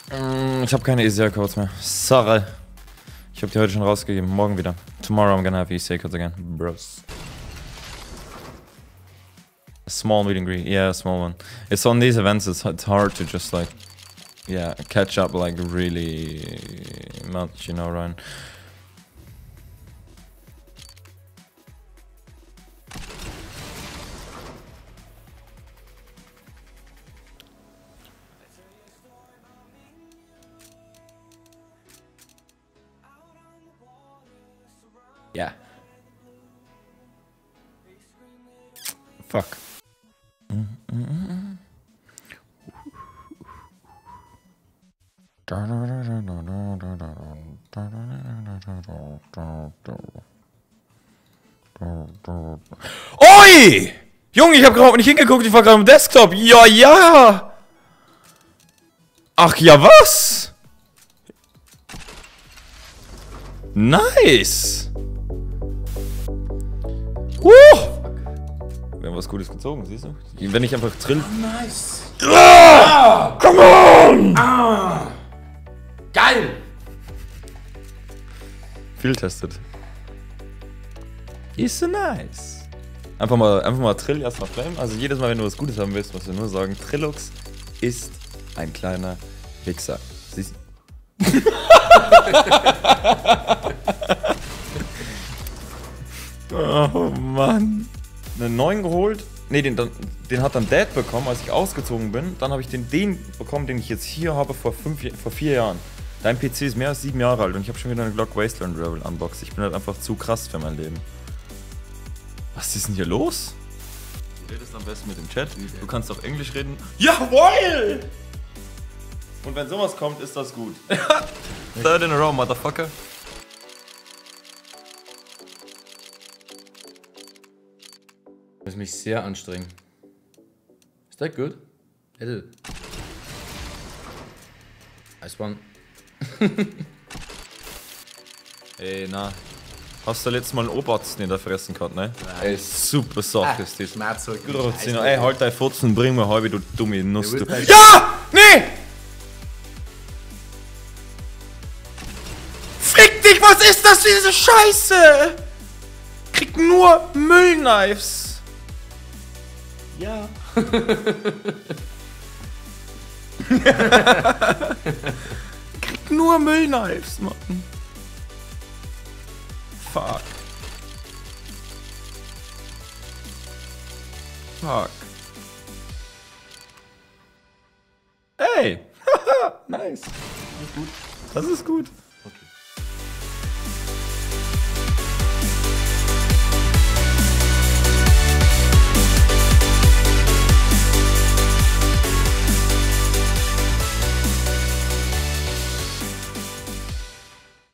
Ich habe keine ECR-Codes mehr. Sorry. Ich habe die heute schon rausgegeben. Morgen wieder. Tomorrow I'm gonna have ECR-Codes again. Bros. A small meet and greet. Yeah, a small one. It's on these events, it's hard to just like, yeah, catch up like really much, you know, Ryan. Yeah. Fuck. Oi! Junge, ich hab gerade nicht hingeguckt, ich war gerade am Desktop. Ja, ja! Ach ja, was? Nice! Wir haben was Cooles gezogen, siehst du? Wenn ich einfach trill. Oh, nice! Ah! Come on! Ah! Geil! Viel testet. Ist so nice. Einfach mal Trill erstmal flamen. Also jedes Mal, wenn du was Gutes haben willst, musst du nur sagen, Trillux ist ein kleiner Wichser. Siehst du? Oh Mann. Einen neuen geholt. Ne, den hat dann Dad bekommen, als ich ausgezogen bin. Dann habe ich den bekommen, den ich jetzt hier habe vor 4 Jahren. Dein PC ist mehr als 7 Jahre alt und ich habe schon wieder eine Glock Wasteland Rebel unboxed. Ich bin halt einfach zu krass für mein Leben. Was ist denn hier los? Du redest am besten mit dem Chat. Du kannst auf Englisch reden. Jawohl! Und wenn sowas kommt, ist das gut. Third in a row, motherfucker. Ich muss mich sehr anstrengen. Ist das gut? Nice one. Ey, na. Hast du letztes Mal einen Oberarzt in der fressen gehabt, ne? Ey, super Sache ist das. Ey, halt dein Furzen, bring mir halbe, du dumme Nuss, du. Ja! Nee! Fick dich, was ist das, diese Scheiße? Krieg nur Müllknives. Ja. Krieg nur Müllknives, Mann. Fuck. Fuck. Ey! Nice. Das ist gut. Das ist gut.